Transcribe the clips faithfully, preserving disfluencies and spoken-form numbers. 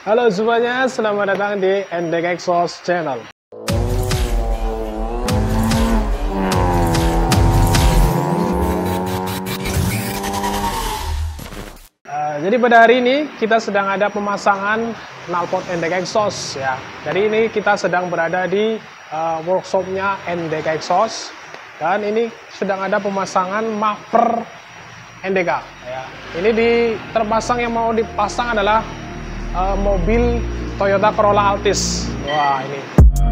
Halo semuanya, selamat datang di Endek Exhaust Channel. Uh, jadi pada hari ini kita sedang ada pemasangan knalpot Endek Exhaust ya. Jadi ini kita sedang berada di uh, workshopnya Endek Exhaust dan ini sedang ada pemasangan muffler N D K ya. Ini di terpasang yang mau dipasang adalah uh, mobil Toyota Corolla Altis. Wah, ini.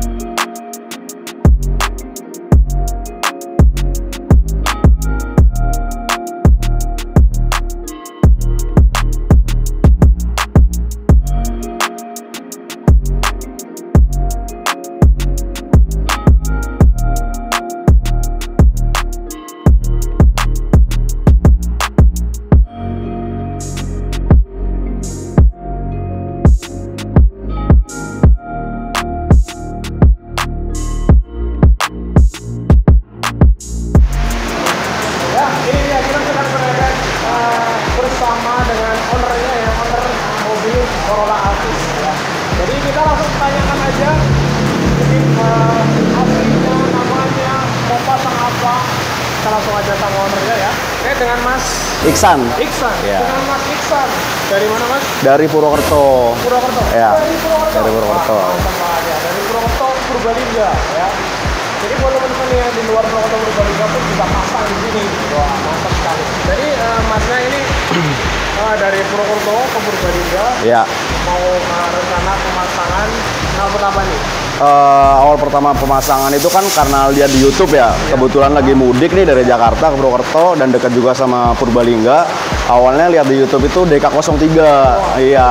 Bersama dengan ownernya ya, owner mobil Corolla Altis ya. Jadi kita langsung tanyakan aja mungkin uh, aslinya, namanya, mau pasang apa. Kita langsung aja sama ownernya ya. Oke, dengan Mas Iksan. Iksan. Ya. Dengan Mas Iksan. Dari mana Mas? Dari Purwokerto. Purwokerto. Ya. Dari Purwokerto. Dari Purwokerto. Wah, ya. Dari Purwokerto Purbalingga ya. Jadi buat teman-teman yang di luar Purwokerto Purbalingga pun bisa pasang di sini. Wah, mantap sekali. Jadi uh, Masnya ini uh, dari Purwokerto ke Purbalingga. Ya. Mau uh, rencana pemasangan knalpot apa nih? Uh, awal pertama pemasangan itu kan karena lihat di YouTube ya. Ya. Kebetulan lagi mudik nih dari Jakarta ke Purwokerto dan dekat juga sama Purbalingga. Awalnya lihat di YouTube itu D K nol tiga. Wow. Iya.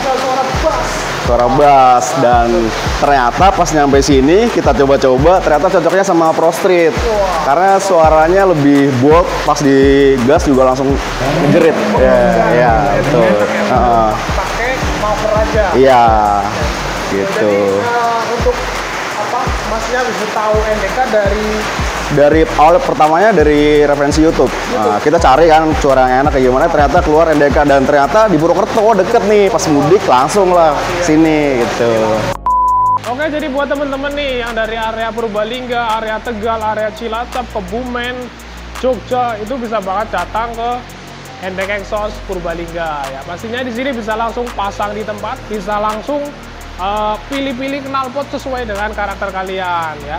Suara bass, dan ternyata pas nyampe sini kita coba-coba ternyata cocoknya sama Pro Street. Wow. Karena suaranya lebih bold, pas di gas juga langsung ngejerit. Ya, ya, betul. Uh, Pakai muffler aja. Iya, gitu. Jadi uh, untuk apa? Masnya bisa tahu N D K dari dari awal pertamanya dari referensi YouTube. Nah, kita cari kan suara yang enak kayak gimana, ternyata keluar N D K dan ternyata di Purwokerto oh, deket nih, pas mudik langsung lah sini gitu. Oke, jadi buat temen-temen nih yang dari area Purbalingga, area Tegal, area Cilacap, Kebumen, Jogja, itu bisa banget datang ke Endek Exhaust Purbalingga ya. Pastinya di sini bisa langsung pasang di tempat, bisa langsung pilih-pilih uh, knalpot sesuai dengan karakter kalian ya.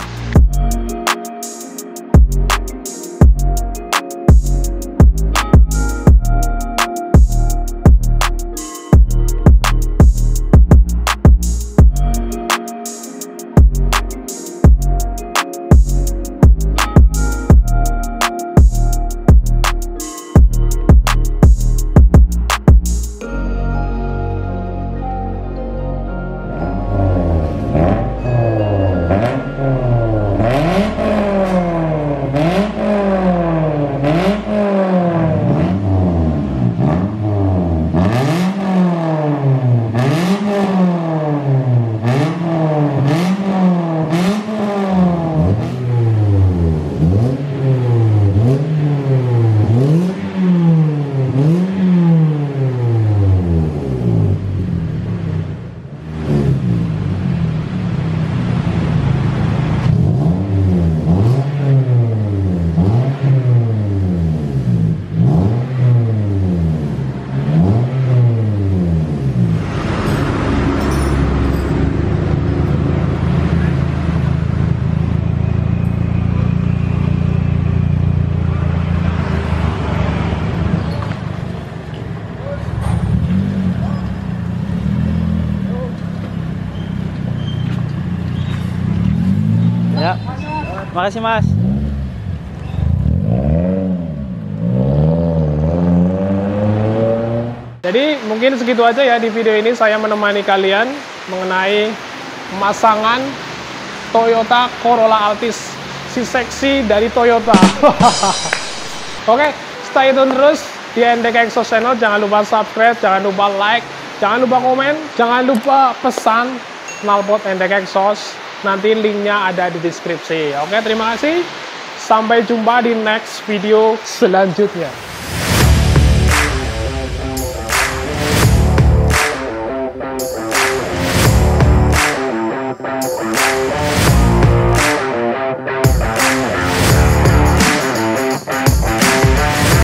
Ya, makasih Mas. Jadi mungkin segitu aja ya di video ini, saya menemani kalian mengenai pemasangan Toyota Corolla Altis, si seksi dari Toyota. Oke, stay tune terus di Endek Exhaust Channel. Jangan lupa subscribe, jangan lupa like, jangan lupa komen, jangan lupa pesan knalpot Endek Exhaust. Nanti linknya ada di deskripsi. Oke, terima kasih. Sampai jumpa di next video selanjutnya.